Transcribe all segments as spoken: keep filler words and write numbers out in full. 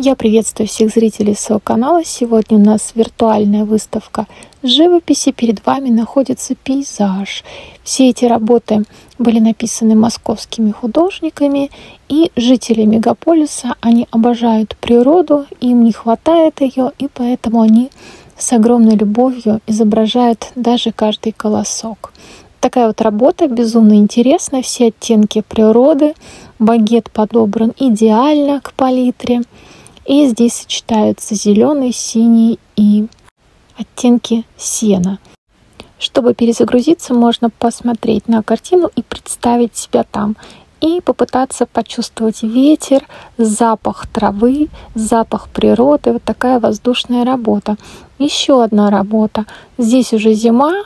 Я приветствую всех зрителей своего канала. Сегодня у нас виртуальная выставка живописи. Перед вами находится пейзаж. Все эти работы были написаны московскими художниками и жители мегаполиса. Они обожают природу, им не хватает ее, и поэтому они с огромной любовью изображают даже каждый колосок. Такая вот работа безумно интересная. Все оттенки природы. Багет подобран идеально к палитре. И здесь сочетаются зеленый, синий и оттенки сена. Чтобы перезагрузиться, можно посмотреть на картину и представить себя там. И попытаться почувствовать ветер, запах травы, запах природы. Вот такая воздушная работа. Еще одна работа. Здесь уже зима.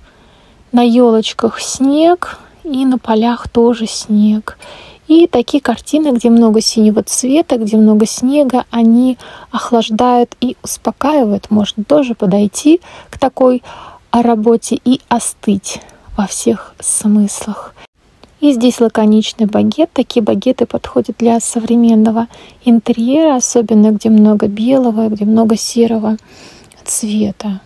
На елочках снег и на полях тоже снег. И такие картины, где много синего цвета, где много снега, они охлаждают и успокаивают. Можно тоже подойти к такой работе и остыть во всех смыслах. И здесь лаконичный багет. Такие багеты подходят для современного интерьера, особенно где много белого, где много серого цвета.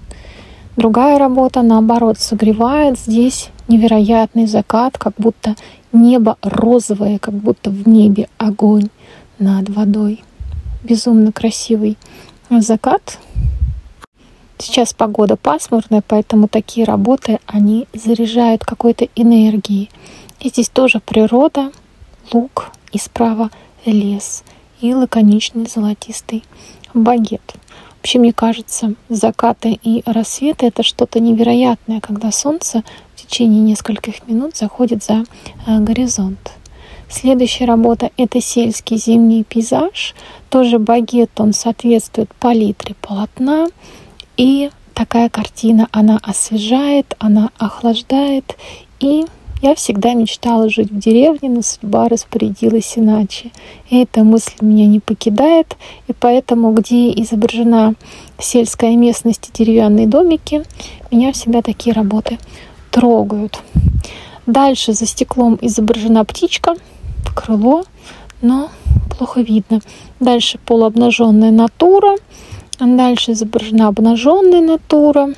Другая работа, наоборот, согревает. Здесь невероятный закат, как будто небо розовое, как будто в небе огонь над водой. Безумно красивый закат. Сейчас погода пасмурная, поэтому такие работы, они заряжают какой-то энергией. И здесь тоже природа, луг и справа лес и лаконичный золотистый багет. Вообще, мне кажется, закаты и рассветы — это что-то невероятное, когда солнце в течение нескольких минут заходит за э, горизонт. Следующая работа — это сельский зимний пейзаж. Тоже багет, он соответствует палитре полотна. И такая картина, она освежает, она охлаждает. И я всегда мечтала жить в деревне, но судьба распорядилась иначе. И эта мысль меня не покидает. И поэтому, где изображена сельская местность и деревянные домики, меня всегда такие работы трогают. Дальше за стеклом изображена птичка, крыло, но плохо видно. Дальше полуобнаженная натура. Дальше изображена обнаженная натура.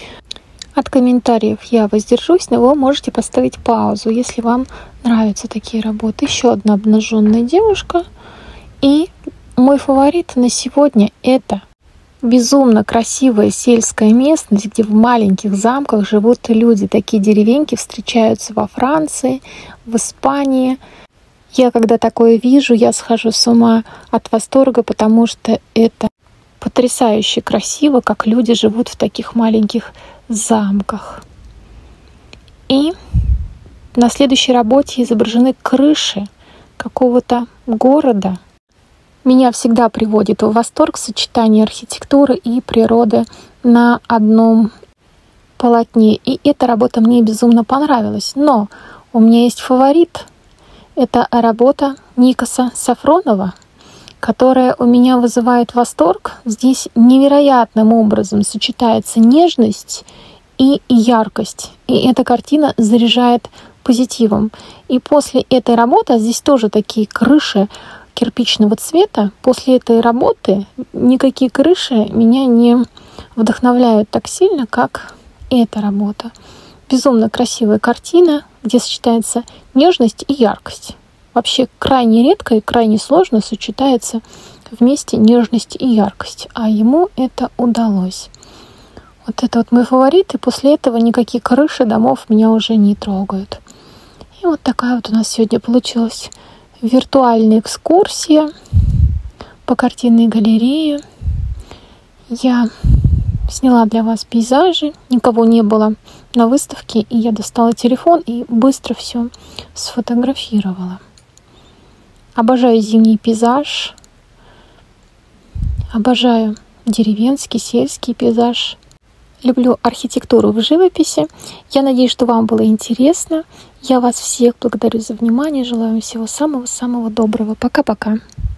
От комментариев я воздержусь, но вы можете поставить паузу, если вам нравятся такие работы. Еще одна обнаженная девушка. И мой фаворит на сегодня — это безумно красивая сельская местность, где в маленьких замках живут люди. Такие деревеньки встречаются во Франции, в Испании. Я когда такое вижу, я схожу с ума от восторга, потому что это потрясающе красиво, как люди живут в таких маленьких замках. И на следующей работе изображены крыши какого-то города. Меня всегда приводит в восторг сочетание архитектуры и природы на одном полотне. И эта работа мне безумно понравилась. Но у меня есть фаворит. Это работа Никаса Сафронова, которая у меня вызывает восторг. Здесь невероятным образом сочетается нежность и яркость. И эта картина заряжает позитивом. И после этой работы, а здесь тоже такие крыши кирпичного цвета, после этой работы никакие крыши меня не вдохновляют так сильно, как эта работа. Безумно красивая картина, где сочетается нежность и яркость. Вообще крайне редко и крайне сложно сочетается вместе нежность и яркость. А ему это удалось. Вот это вот мой фаворит. И после этого никакие крыши домов меня уже не трогают. И вот такая вот у нас сегодня получилась виртуальная экскурсия по картинной галерее. Я сняла для вас пейзажи. Никого не было на выставке. И я достала телефон и быстро все сфотографировала. Обожаю зимний пейзаж, обожаю деревенский, сельский пейзаж. Люблю архитектуру в живописи. Я надеюсь, что вам было интересно. Я вас всех благодарю за внимание. Желаю вам всего самого-самого доброго. Пока-пока.